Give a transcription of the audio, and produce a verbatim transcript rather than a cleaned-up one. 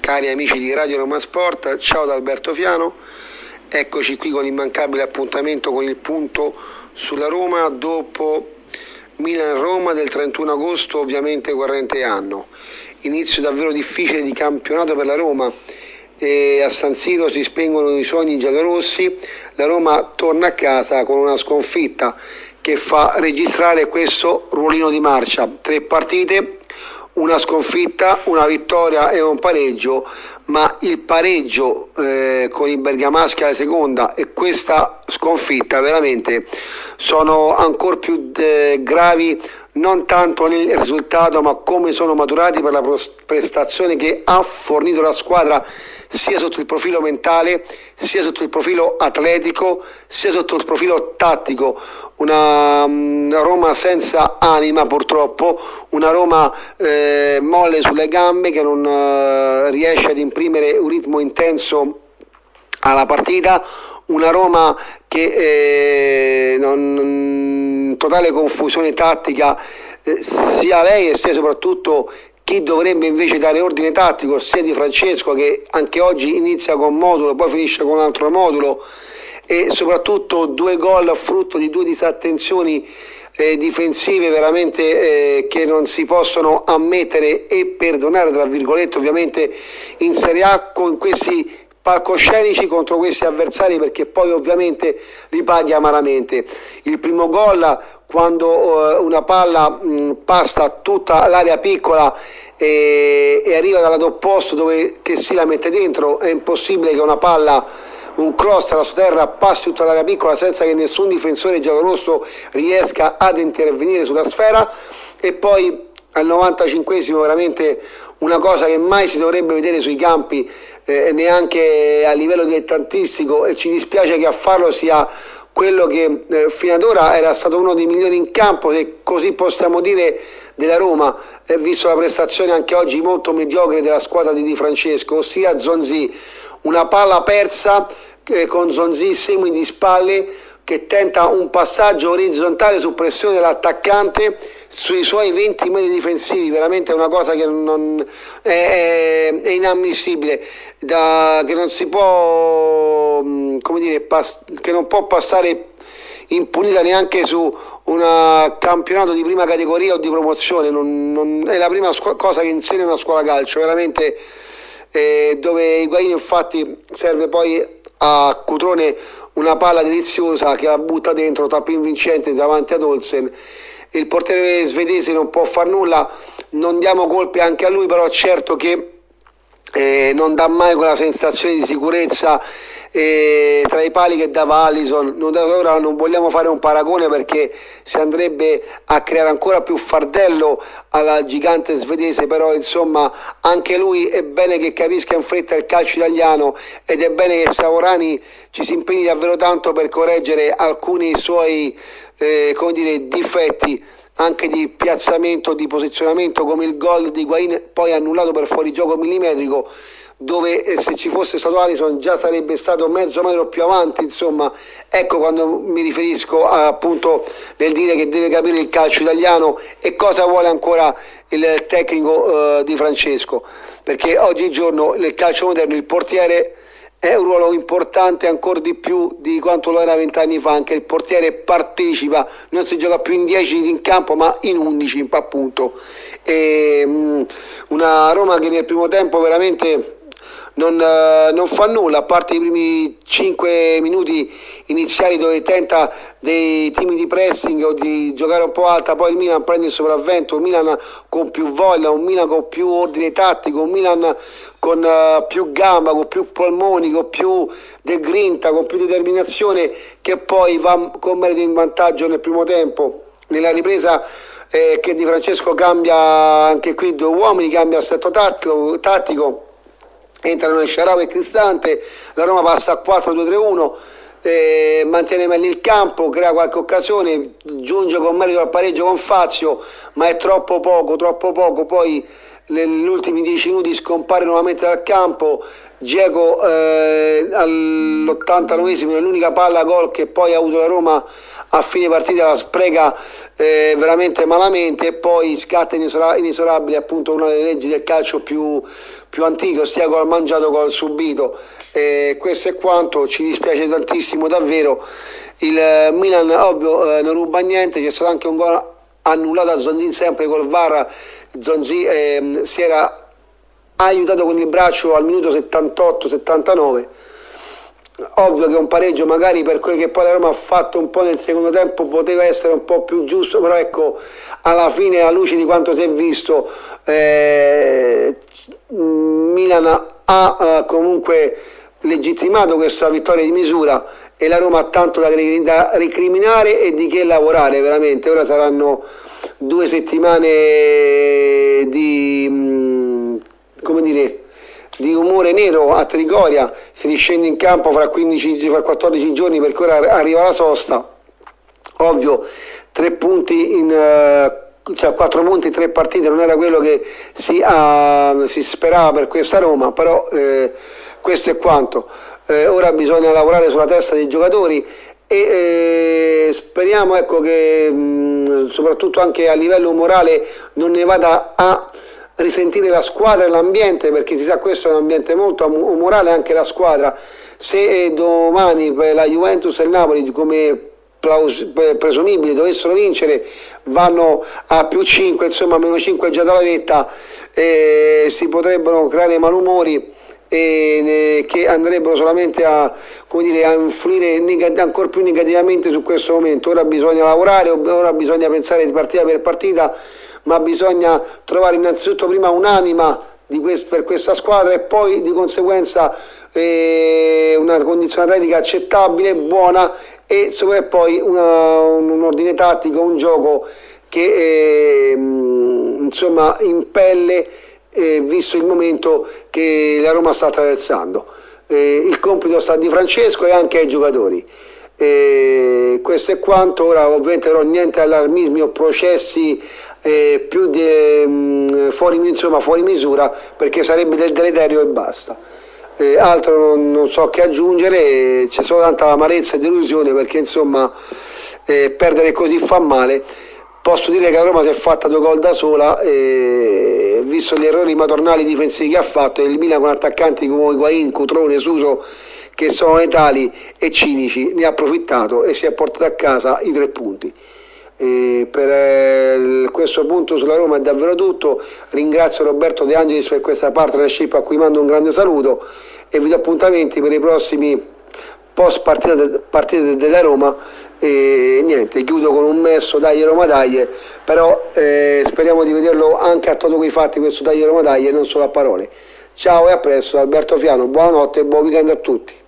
Cari amici di Radio Roma Sport, ciao da Alberto Fiano, eccoci qui con l'immancabile appuntamento con il punto sulla Roma dopo Milan-Roma del trentuno agosto, ovviamente corrente anno. Inizio davvero difficile di campionato per la Roma e a San Siro si spengono i sogni giallorossi, la Roma torna a casa con una sconfitta che fa registrare questo ruolino di marcia, tre partite, una sconfitta, una vittoria e un pareggio, ma il pareggio eh, con i bergamaschi alla seconda e questa sconfitta veramente sono ancora più eh, gravi, non tanto nel risultato ma come sono maturati per la prestazione che ha fornito la squadra sia sotto il profilo mentale, sia sotto il profilo atletico, sia sotto il profilo tattico. Una, una Roma senza anima purtroppo, una Roma eh, molle sulle gambe che non eh, riesce ad imprimere un ritmo intenso alla partita, una Roma che eh, non, totale confusione tattica, eh, sia lei e sia soprattutto chi dovrebbe invece dare ordine tattico, sia Di Francesco che anche oggi inizia con modulo, poi finisce con un altro modulo, e soprattutto due gol frutto di due disattenzioni eh, difensive veramente eh, che non si possono ammettere e perdonare, tra virgolette, ovviamente in Serie A con questi palcoscenici contro questi avversari, perché poi ovviamente li paghi amaramente. Il primo gol, quando uh, una palla mh, passa tutta l'area piccola e, e arriva dal lato opposto dove che si la mette dentro, è impossibile che una palla, un cross alla sua terra, passi tutta l'area piccola senza che nessun difensore giallorosso riesca ad intervenire sulla sfera. E poi al novantacinquesimo veramente una cosa che mai si dovrebbe vedere sui campi, eh, neanche a livello dilettantistico, e ci dispiace che a farlo sia quello che eh, fino ad ora era stato uno dei migliori in campo, se così possiamo dire, della Roma, eh, visto la prestazione anche oggi molto mediocre della squadra di Di Francesco, ossia Zonzi. Una palla persa eh, con Zonzi semi di spalle che tenta un passaggio orizzontale su pressione dell'attaccante sui suoi venti metri difensivi, veramente è una cosa che non è, è, è inammissibile, da, che non si può, come dire, pass, che non può passare impunita neanche su un campionato di prima categoria o di promozione. Non, non, è la prima scu- cosa che insegna una scuola calcio, veramente, eh, dove Higuaín infatti serve poi a Cutrone una palla deliziosa che la butta dentro, tapping vincente davanti ad Olsen. Il portiere svedese non può far nulla, non diamo colpe anche a lui, però certo che eh, non dà mai quella sensazione di sicurezza eh, tra i pali che dava Alisson. Non, ora non vogliamo fare un paragone perché si andrebbe a creare ancora più fardello alla gigante svedese, però insomma anche lui è bene che capisca in fretta il calcio italiano ed è bene che Savorani ci si impegni davvero tanto per correggere alcuni suoi eh, come dire, difetti anche di piazzamento, di posizionamento, come il gol di Higuaín poi annullato per fuorigioco millimetrico, dove eh, se ci fosse stato Alisson già sarebbe stato mezzo metro più avanti. Insomma, ecco quando mi riferisco a, appunto nel dire che deve capire il calcio italiano e cosa vuole ancora il tecnico eh, Di Francesco, perché oggigiorno nel calcio moderno il portiere è un ruolo importante ancora di più di quanto lo era vent'anni fa. Anche il portiere partecipa, non si gioca più in dieci in campo ma in undici appunto. E, mh, una Roma che nel primo tempo veramente Non, uh, non fa nulla, a parte i primi cinque minuti iniziali dove tenta dei timidi pressing o di giocare un po' alta, poi il Milan prende il sopravvento, un Milan con più voglia, un Milan con più ordine tattico, un Milan con uh, più gamba, con più polmoni, con più de grinta, con più determinazione, che poi va con merito in vantaggio nel primo tempo. Nella ripresa eh, che Di Francesco cambia anche qui due uomini, cambia assetto tattico, tattico entrano in Shaarawy e Cristante, la Roma passa a quattro due tre uno, eh, mantiene meglio il campo, crea qualche occasione, giunge con merito al pareggio con Fazio, ma è troppo poco, troppo poco. Poi negli ultimi dieci minuti scompare nuovamente dal campo, Dzeko eh, all'ottantanovesimo l'unica palla gol che poi ha avuto la Roma a fine partita, la spreca eh, veramente malamente, e poi scatta inesora- inesorabile appunto una delle leggi del calcio più, più antiche, ossia gol mangiato, gol subito. Eh, questo è quanto, ci dispiace tantissimo davvero. Il eh, Milan ovvio eh, non ruba niente, c'è stato anche un gol annullato a Zonzi sempre col V A R. Zonzi eh, si era aiutato con il braccio al minuto settantotto settantanove. Ovvio che un pareggio magari per quel che poi la Roma ha fatto un po' nel secondo tempo poteva essere un po' più giusto, però ecco, alla fine, alla luce di quanto si è visto, eh, Milan ha eh, comunque legittimato questa vittoria di misura, e la Roma ha tanto da, da recriminare e di che lavorare veramente. Ora saranno due settimane di, mh, come dire, di umore nero a Trigoria. Si riscende in campo fra quindici, fra quattordici giorni, perché ora arriva la sosta. Ovvio, tre punti in uh, cioè quattro punti in tre partite non era quello che si, uh, si sperava per questa Roma, però eh, questo è quanto. Eh, ora bisogna lavorare sulla testa dei giocatori e eh, speriamo ecco che mh, soprattutto anche a livello morale non ne vada a risentire la squadra e l'ambiente, perché si sa questo è un ambiente molto umorale, anche la squadra. Se domani la Juventus e il Napoli, come presumibile, dovessero vincere, vanno a più cinque, insomma meno cinque già dalla vetta, eh, si potrebbero creare malumori e, eh, che andrebbero solamente a, come dire, a influire neg- ancora più negativamente su questo momento. Ora bisogna lavorare, ora bisogna pensare di partita per partita, ma bisogna trovare innanzitutto prima un'anima di quest- per questa squadra e poi di conseguenza eh, una condizione atletica accettabile, buona, e poi una, un ordine tattico, un gioco che eh, insomma impelle, eh, visto il momento che la Roma sta attraversando. Eh, il compito sta a Di Francesco e anche ai giocatori. Eh, questo è quanto. Ora ovviamente però niente allarmismi o processi eh, più di, eh, fuori, insomma, fuori misura, perché sarebbe del deleterio e basta. Eh, altro non, non so che aggiungere, eh, c'è solo tanta amarezza e delusione, perché insomma eh, perdere così fa male. Posso dire che la Roma si è fatta due gol da sola, eh, visto gli errori madornali difensivi che ha fatto, e il Milan con attaccanti come Higuain, Cutrone, Suso, che sono letali e cinici, ne ha approfittato e si è portato a casa i tre punti. E per eh, questo punto sulla Roma è davvero tutto. Ringrazio Roberto De Angelis per questa partnership, a cui mando un grande saluto, e vi do appuntamenti per i prossimi post partita de, partite della Roma. E niente, chiudo con un messo dai Roma dai, però eh, speriamo di vederlo anche a toto quei fatti, questo dai Roma dai, e non solo a parole. Ciao e a presto da Alberto Fiano, buonanotte e buon weekend a tutti.